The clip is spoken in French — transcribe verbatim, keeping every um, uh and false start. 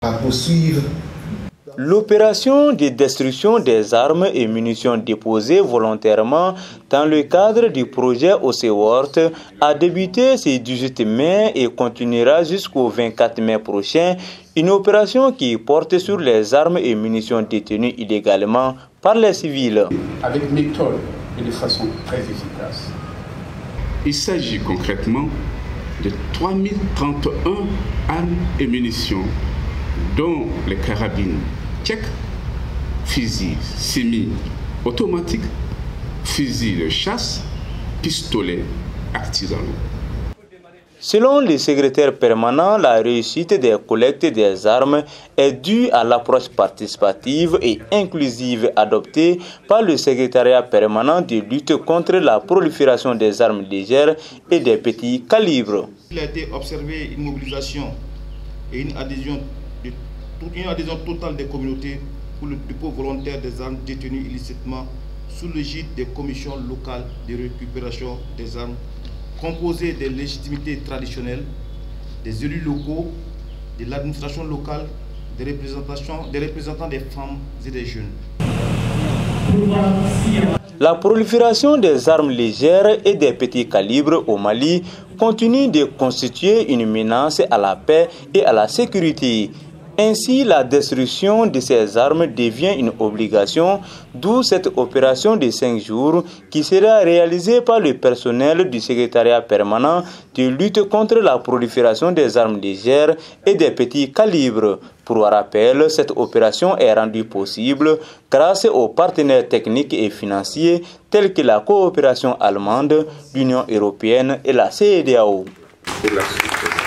à poursuivre. L'opération de destruction des armes et munitions déposées volontairement dans le cadre du projet Oseworth a débuté ce dix-huit mai et continuera jusqu'au vingt-quatre mai prochain, une opération qui porte sur les armes et munitions détenues illégalement par les civils. Avec méthode et de façon très efficace. Il s'agit concrètement de trois mille trente et un armes et munitions, dont les carabines tchèques, fusils semi-automatiques, fusils de chasse, pistolets artisanaux. Selon le secrétaire permanent, la réussite des collectes des armes est due à l'approche participative et inclusive adoptée par le secrétariat permanent de lutte contre la prolifération des armes légères et des petits calibres. Il a été observé une mobilisation et une adhésion, de, une adhésion totale des communautés pour le dépôt volontaire des armes détenues illicitement sous l'égide des commissions locales de récupération des armes composées des légitimités traditionnelles, des élus locaux, de l'administration locale, des, représentations, des représentants des femmes et des jeunes. La prolifération des armes légères et des petits calibres au Mali continue de constituer une menace à la paix et à la sécurité. Ainsi, la destruction de ces armes devient une obligation, d'où cette opération de cinq jours qui sera réalisée par le personnel du secrétariat permanent de lutte contre la prolifération des armes légères et des petits calibres. Pour rappel, cette opération est rendue possible grâce aux partenaires techniques et financiers tels que la coopération allemande, l'Union européenne et la C E D E A O.